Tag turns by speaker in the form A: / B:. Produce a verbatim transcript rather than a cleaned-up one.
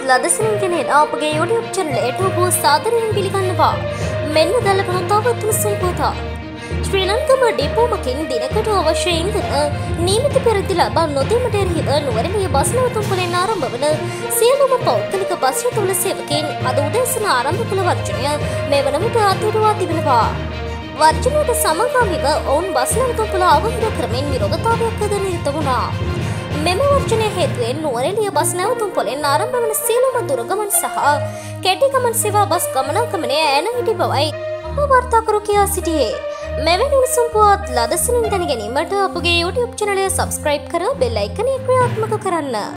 A: ලදසනින් ගෙනෙන අපගේ YouTube channel ඔබ සාදරයෙන් පිළිගන්නවා. මෙන්න දැලපන තවත් උණුසුම් පුවතක්. ශ්‍රී ලංකාව ඩිපෝමකින් දිනකට අවශ්‍ය ඉන්ධන නියමිත පරිදි ලබා නොදීමට එරෙහිව නුවරඑළිය බස් නැවතුම් පොලෙන් ආරම්භ වන සියලුම පෞද්ගලික බස් රථවල සේවකයන් අද උදෑසන ආරම්භ කළ වර්ජනය මේ වන විට අත්හිටුවා තිබෙනවා. වර්ජනයට සමගාමීව ඔවුන් බස් නැවතුම් පොළ අවහිර ක්‍රමෙන් විරෝධතාවයක් ද නිරත වුණා. මෙම වර්ජනය හේතුවෙන් නුවරඑළිය බස් නැවතුම් පොලෙන් ආරම්භ වන සියලුම දුරගමන් සහ කෙටි ගමන් සේවා බස් ගමනාගමනය ඇන හිටි බවයි අප වාර්තාකරු කියා සිටියේ. මෙවැනි උණුසුම් පුවත් ලදසනින් දැන ගැනීමට අපගේ YouTube channel එක subscribe කර bell icon එක ක්‍රියාත්මක කරන්න.